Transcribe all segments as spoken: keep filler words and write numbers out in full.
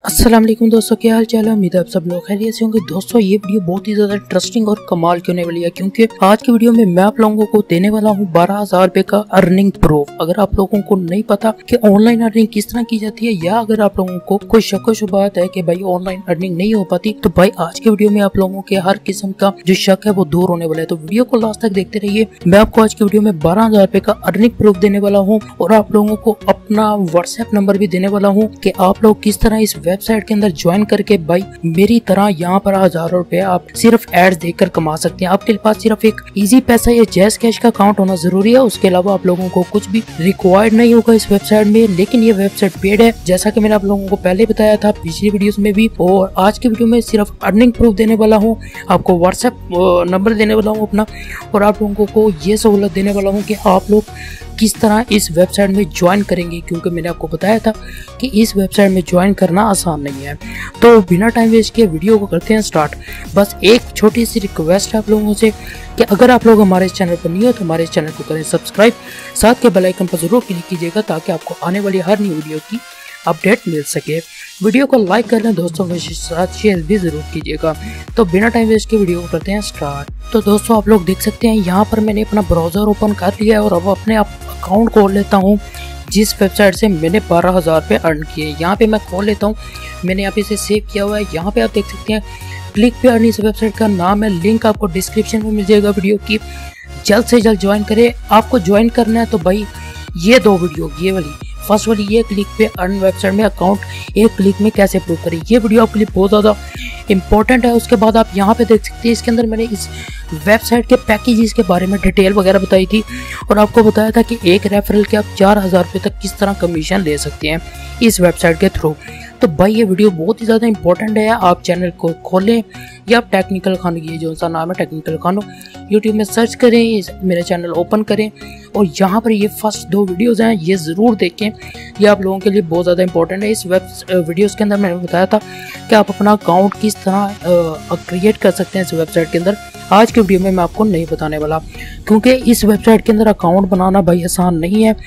अस्सलाम वालेकुम दोस्तों, क्या हाल चाल है। उम्मीद है आप सब लोग खैरियत से होंगे। दोस्तों ये वीडियो बहुत ही ज्यादा इंटरेस्टिंग और कमाल की होने वाली है, क्योंकि आज की वीडियो में मैं आप लोगों को देने वाला हूं बारह हजार रुपए का अर्निंग प्रूफ। अगर आप लोगों को नहीं पता कि ऑनलाइन अर्निंग किस तरह की जाती है, या अगर आप लोगों को कोई शक व शुबहत है कि भाई ऑनलाइन अर्निंग नहीं हो पाती, तो भाई आज की वीडियो में आप लोगों के हर किस्म का जो शक है वो दूर होने वाला है। तो वीडियो को लास्ट तक देखते रहिए। मैं आपको आज की वीडियो में बारह हजार रुपए का अर्निंग प्रूफ देने वाला हूँ, और आप लोगों को अपना व्हाट्सएप नंबर भी देने वाला हूँ कि आप लोग किस तरह इस वेबसाइट के अंदर ज्वाइन करके भाई मेरी तरह यहाँ पर हजारों रुपए आप सिर्फ एड्स देखकर कमा सकते हैं। आपके पास सिर्फ एक इजी पैसा या जैस कैश का अकाउंट होना जरूरी है। उसके अलावा आप लोगों को कुछ भी रिक्वायर्ड नहीं होगा इस वेबसाइट में। लेकिन ये वेबसाइट पेड है, जैसा कि मैंने आप लोगों को पहले बताया था पिछली वीडियोस में भी। और आज की वीडियो में सिर्फ अर्निंग प्रूफ देने वाला हूँ, आपको व्हाट्सएप नंबर देने वाला हूँ अपना, और आप लोगों को ये सहूलत देने वाला हूँ कि आप लोग किस तरह इस वेबसाइट में ज्वाइन करेंगे, क्योंकि मैंने आपको बताया था कि इस वेबसाइट में ज्वाइन करना आसान नहीं है। तो बिना टाइम वेस्ट किए वीडियो को करते हैं स्टार्ट। बस एक छोटी सी रिक्वेस्ट है आप लोगों से कि अगर आप लोग हमारे इस चैनल पर नहीं हो तो हमारे इस चैनल को करें सब्सक्राइब, साथ के बेल आइकन पर जरूर क्लिक कीजिएगा ताकि आपको आने वाली हर नई वीडियो की अपडेट मिल सके। वीडियो को लाइक कर लें, दोस्तों के साथ शेयर भी जरूर कीजिएगा। तो बिना टाइम वेस्ट के वीडियो को करते हैं स्टार्ट। तो दोस्तों आप लोग देख सकते हैं यहाँ पर मैंने अपना ब्राउजर ओपन कर लिया है, और अब अपने अकाउंट खोल लेता हूँ जिस वेबसाइट से मैंने बारह हजार रुपये अर्न किए। यहाँ पे मैं खोल लेता हूँ, मैंने यहाँ पे इसे सेव किया हुआ है। यहाँ पे आप देख सकते हैं क्लिक पे अर्न, इस वेबसाइट का नाम है। लिंक आपको डिस्क्रिप्शन में मिल जाएगा वीडियो की। जल्द से जल्द ज्वाइन करें। आपको ज्वाइन करना है तो भाई ये दो वीडियो, ये वाली फर्स्ट वाली, ये क्लिक पे अर्न वेबसाइट में अकाउंट एक क्लिक में कैसे प्रूव करें, ये वीडियो आपके लिए बहुत ज़्यादा इंपॉर्टेंट है। उसके बाद आप यहाँ पे देख सकते हैं इसके अंदर मैंने इस वेबसाइट के पैकेजेस के बारे में डिटेल वगैरह बताई थी, और आपको बताया था कि एक रेफरल के आप चार हज़ार रुपये तक किस तरह कमीशन ले सकते हैं इस वेबसाइट के थ्रू। तो भाई ये वीडियो बहुत ही ज़्यादा इंपॉर्टेंट है। आप चैनल को खोलें या आप टेक्निकल खानो, ये जो सा नाम है टेक्निकल खानो, यूट्यूब में सर्च करें, मेरा चैनल ओपन करें, और यहाँ पर ये फर्स्ट दो वीडियोस हैं ये ज़रूर देखें। ये आप लोगों के लिए बहुत ज़्यादा इंपॉर्टेंट है। इस वेब वीडियोस के अंदर मैंने बताया था कि आप अपना अकाउंट किस तरह क्रिएट कर सकते हैं इस वेबसाइट के अंदर। आज की वीडियो में मैं आपको नहीं बताने वाला, क्योंकि इस वेबसाइट के अंदर अकाउंट बनाना भाई आसान नहीं है।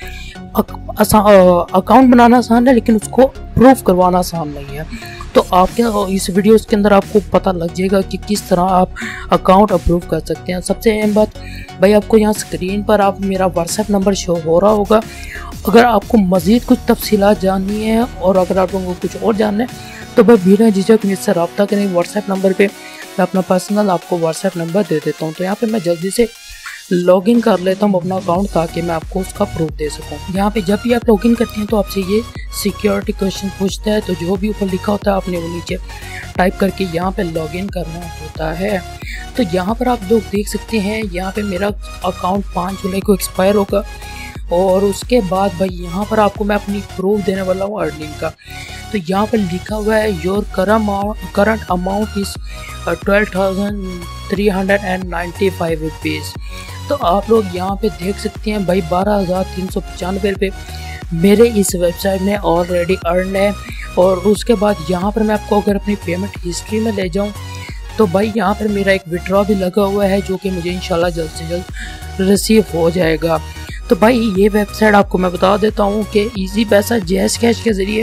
अकाउंट बनाना आसान है, लेकिन उसको प्रूफ करवाना आसान नहीं है। तो आपके इस वीडियो के अंदर आपको पता लग जाएगा कि किस तरह आप अकाउंट अप्रूव कर सकते हैं। सबसे अहम बात भाई, आपको यहाँ स्क्रीन पर आप मेरा व्हाट्सएप नंबर शो हो रहा होगा। अगर आपको मज़ीद कुछ तफसीलात जाननी है, और अगर आप लोगों को कुछ और जानना है, तो भाई बिना झिझक मुझसे रब्ता करें व्हाट्सएप नंबर पर। मैं अपना पर्सनल आपको व्हाट्सएप नंबर दे देता हूँ। तो यहाँ पर मैं जल्दी से लॉगिन कर लेता हूँ अपना अकाउंट, ताकि मैं आपको उसका प्रूफ दे सकूँ। यहाँ पे जब भी आप लॉगिन करते हैं तो आपसे ये सिक्योरिटी क्वेश्चन पूछता है, तो जो भी ऊपर लिखा होता है आपने वो नीचे टाइप करके यहाँ पे लॉगिन करना होता है। तो यहाँ पर आप लोग देख सकते हैं, यहाँ पे मेरा अकाउंट पाँच जुलाई को एक्सपायर होगा, और उसके बाद भाई यहाँ पर आपको मैं अपनी प्रूफ देने वाला हूँ अर्निंग का। तो यहाँ पर लिखा हुआ है your current amount is twelve thousand three hundred and ninety five rupees. तो आप लोग यहाँ पे देख सकते हैं भाई बारह हज़ार तीन सौ पचानवे रुपये मेरे इस वेबसाइट में ऑलरेडी अर्न है। और उसके बाद यहाँ पर मैं आपको अगर अपनी पेमेंट हिस्ट्री में ले जाऊँ, तो भाई यहाँ पर मेरा एक विड्रॉ भी लगा हुआ है, जो कि मुझे इंशाल्लाह जल्द से जल्द रिसीव हो जाएगा। तो भाई ये वेबसाइट आपको मैं बता देता हूँ कि इजी पैसा जैस कैश के ज़रिए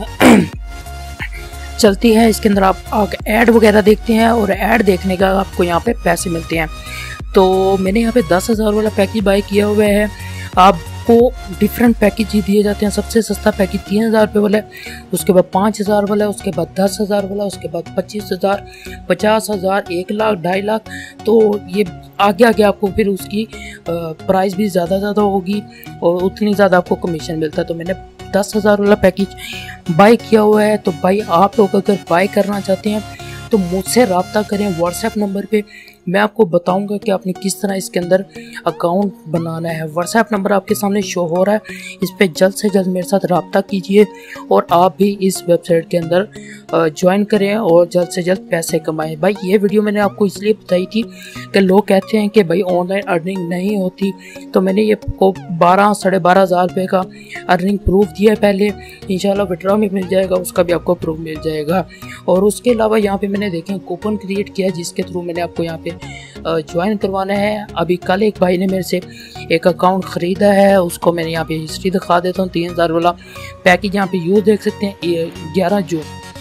चलती है। इसके अंदर आप ऐड वगैरह देखते हैं, और ऐड देखने का आपको यहाँ पे पैसे मिलते हैं। तो मैंने यहाँ पे दस हज़ार वाला पैकेज बाय किया हुआ है। आपको डिफरेंट पैकेज ही दिए जाते हैं। सबसे सस्ता पैकेज तीन हज़ार रुपये वाला है, उसके बाद पाँच हज़ार वाला है, उसके बाद दस हज़ार वाला, उसके बाद पच्चीस हज़ार, पचास हज़ार, एक लाख, ढाई लाख। तो ये आगे आगे आपको फिर उसकी प्राइस भी ज़्यादा ज़्यादा होगी, और उतनी ज़्यादा आपको कमीशन मिलता है। तो मैंने दस हज़ार वाला पैकेज बाय किया हुआ है। तो भाई आप लोग अगर बाय करना चाहते हैं तो मुझसे रब्ता करें व्हाट्सएप नंबर पे। मैं आपको बताऊंगा कि आपने किस तरह इसके अंदर अकाउंट बनाना है। व्हाट्सएप नंबर आपके सामने शो हो रहा है, इस पर जल्द से जल्द मेरे साथ रब्ता कीजिए, और आप भी इस वेबसाइट के अंदर ज्वाइन करें और जल्द से जल्द पैसे कमाएं। भाई ये वीडियो मैंने आपको इसलिए बताई थी कि लोग कहते हैं कि भाई ऑनलाइन अर्निंग नहीं होती, तो मैंने ये को बारह साढ़े बारह हज़ार रुपये का अर्निंग प्रूफ दिया है पहले। इंशाल्लाह विड्रॉ में मिल जाएगा, उसका भी आपको प्रूफ मिल जाएगा। और उसके अलावा यहाँ पे मैंने देखें कूपन क्रिएट किया, जिसके थ्रू मैंने आपको यहाँ पे ज्वाइन करवाना है। अभी कल एक भाई ने मेरे से एक अकाउंट ख़रीदा है, उसको मैंने यहाँ पे हिस्ट्री दिखा देता हूँ। तीन हज़ार वाला पैकेज यहाँ पे यूज़ देख सकते हैं, ग्यारह जून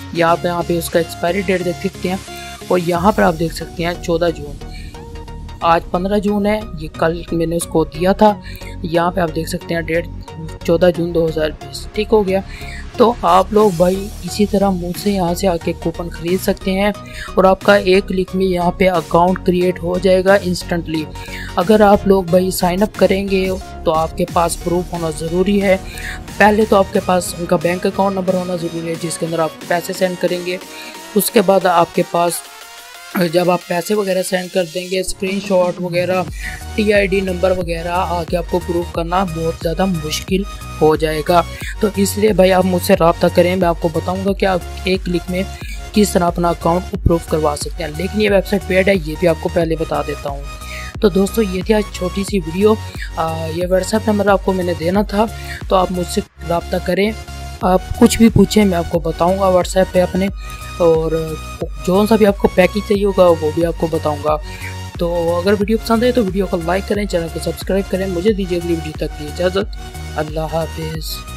यहाँ पे यहाँ पे उसका एक्सपायरी डेट देख सकते हैं और यहाँ पर आप देख सकते हैं चौदह जून, आज पंद्रह जून है, ये कल मैंने उसको दिया था। यहाँ पे आप देख सकते हैं डेट चौदह जून दो हज़ार बीस। ठीक हो गया। तो आप लोग भाई इसी तरह मुझसे यहाँ से आके कूपन ख़रीद सकते हैं और आपका एक क्लिक में यहाँ पे अकाउंट क्रिएट हो जाएगा इंस्टेंटली। अगर आप लोग भाई साइन अप करेंगे तो आपके पास प्रूफ होना ज़रूरी है। पहले तो आपके पास उनका बैंक अकाउंट नंबर होना ज़रूरी है जिसके अंदर आप पैसे सेंड करेंगे। उसके बाद आपके पास जब आप पैसे वगैरह सेंड कर देंगे, स्क्रीनशॉट वगैरह, टीआईडी नंबर वगैरह आके आपको प्रूफ करना बहुत ज़्यादा मुश्किल हो जाएगा। तो इसलिए भाई आप मुझसे रब्ता करें, मैं आपको बताऊंगा कि आप एक क्लिक में किस तरह अपना अकाउंट को प्रूफ करवा सकते हैं। लेकिन ये वेबसाइट पेड है, ये भी आपको पहले बता देता हूँ। तो दोस्तों ये थी आज छोटी सी वीडियो। आ, ये व्हाट्सएप नंबर आपको मैंने देना था, तो आप मुझसे रब्ता करें, आप कुछ भी पूछें मैं आपको बताऊंगा व्हाट्सएप पे अपने, और जो सा भी आपको पैकेज चाहिए होगा वो भी आपको बताऊंगा। तो अगर वीडियो पसंद है तो वीडियो को लाइक करें, चैनल को सब्सक्राइब करें। मुझे दीजिए अगली वीडियो तक की इजाज़त। अल्लाह हाफिज़।